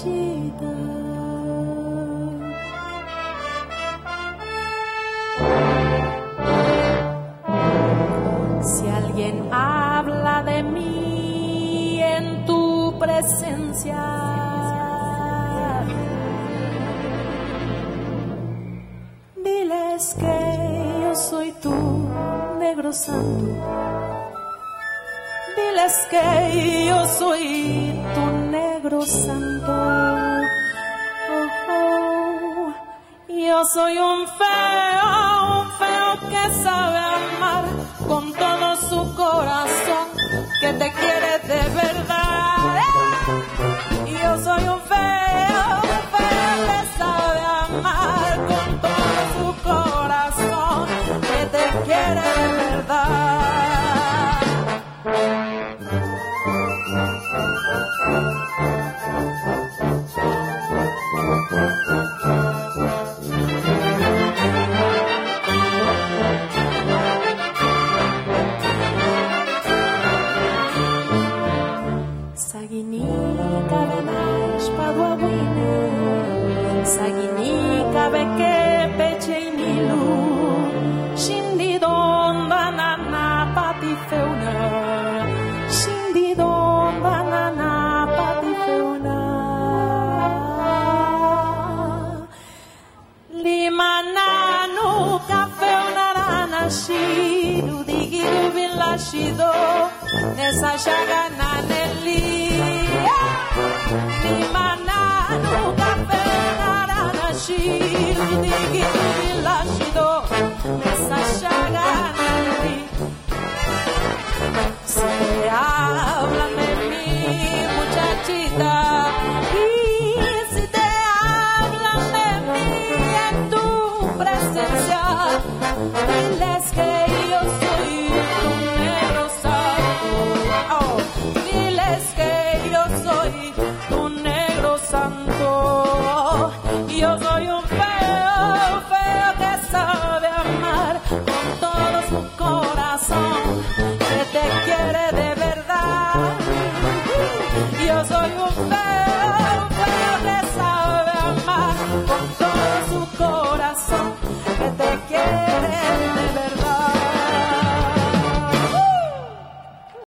muchachita. Si alguien habla de mí en tu presencia, diles que yo soy tu negro santo. Diles que yo soy tu negro santo. Oh, oh. Yo soy un feo que sabe amar con todo su corazón, que te quiere de verdad. Yo soy un feo que sabe amar con todo su corazón, que te quiere de verdad. Saginika benash paduawine, Saginika beke pecheinilu, Shindidon banana patifeuna, Shindidon banana patifeuna, Limananu kafeuna rana shidu, digidu vilashido, nessa chagana neli. Limananu kafe narana shiru digidu vilashido nessa chagana neli. Se hablan de mí, muchachita, y si te hablan de mí en tu presencia, diles que yo soy tu negro santo. Oh, diles que yo soy tu negro santo. Yo soy un feo que sabe amar con todo su corazón, que te quiere de verdad. Yo soy un feo